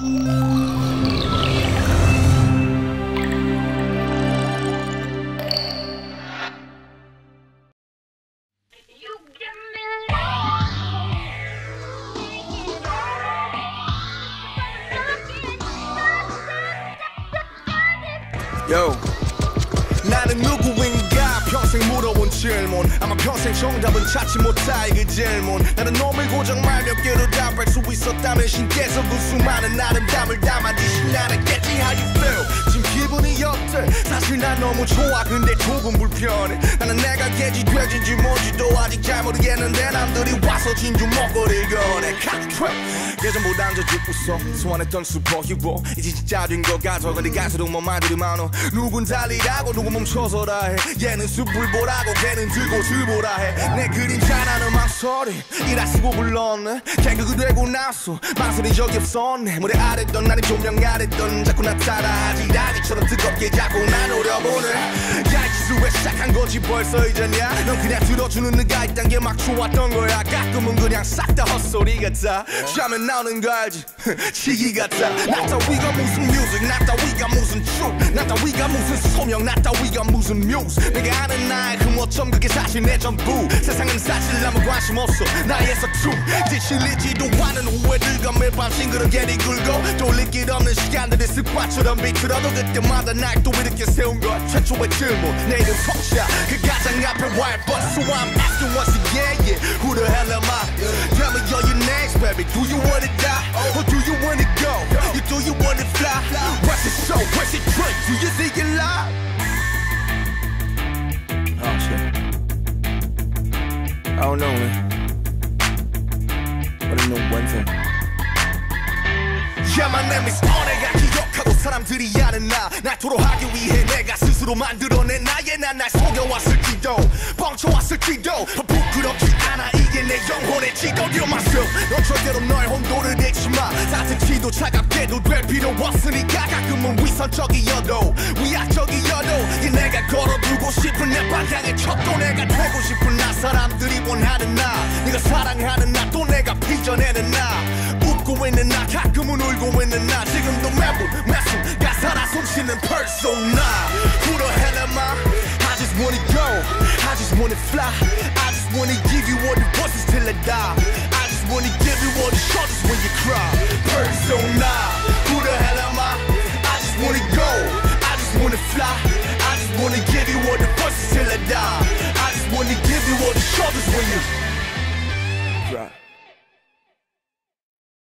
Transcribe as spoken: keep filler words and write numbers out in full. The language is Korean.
Yo, 나는 누구인가 평생 물어본 질문 아마 평생 정답은 찾지 못할 그 질문 나는 놈을 고정 말 몇 개로 답할 수 있었다면 신께서 그 수많은 아름다움을 담아주신 나는겠지 how you feel 지금 기분이 어때 사실 난 너무 좋아 근데 조금 불편해 나는 내가 개지 돼지인지 뭔지도 아직 잘 모르겠는데 남들이 와서 진주 먹거리를 꺼내 예전보단 더 웃어 소환했던 슈퍼히로 이제 진짜 된 것 같아 근데 갈수록 뭐 말들이 많어 누군 달리라고 누군 멈춰서라 해 얘는 숲을 보라고 걔는 들고 들보라 해 내 그림자 나는 망설이 이라 쓰고 불렀네 개그가 되고 나서 망설인 적이 없었네 무대 아랬던 나는 조명 아랬던 자꾸 나 따라하지 라기처럼 뜨겁게 자꾸 나 노려보네 야 이 기술 왜 시작한 거지 벌써 이제냐 넌 그냥 들어주는 네가 있단 게 막 좋았던 거야 가끔은 그냥 싹 다 헛소리 같아 샤면 나오는 거 알지 치기 같아 나 따위가 무슨 뮤직 나 따위가 무슨 춤 나 따위가 무슨 소명 나 따위가 무슨 뮤즈 내가 아는 나의 그 뭐점 그게 사실 내 전부 세상은 사실 아무 관심 없어 나의 서춤 지실리지도 않은 후회들과 매일 밤 싱그럽게 뒤굴고 돌릴 길 없는 시간들이 습관처럼 비틀어도 그때마다 날 또 이렇게 세운 것 최초의 질문 내 이름 성샤 그 가장 앞에 wild but so I'm asking once again yeah who the hell am I tell me all your names baby do you wanna die or do you wanna go you do you wanna fly what's it show what's it drink do you see it live oh shit I don't know man but I know one thing yeah my name is on 내가 기억하고 사람들이 아는 나 날 토로하기 위해 내가 스스로 만들어낸 나의 난 날 속여왔을지도 뻥쳐왔을지도 부끄럽지 않아 이게 내 영혼의 지도 You're myself 넌 절대로 너의 혼돈을 내지마 따뜻히도 차갑게도 될 필요 없으니까 가끔은 위선적이어도 위약적이어도 이 내가 걸어두고 싶은 내 방향의 척도 내가 되고 싶은 나 사람들이 원하는 나 네가 사랑하는 나 또 내가 빚어내는 나 웃고 있는 나 가끔은 울고 있는 나 지금도 매분 매순 가사라 숨쉬는 persona Who the hell am I? I just wanna go I just wanna fly I just wanna give you all the voices till I die I just wanna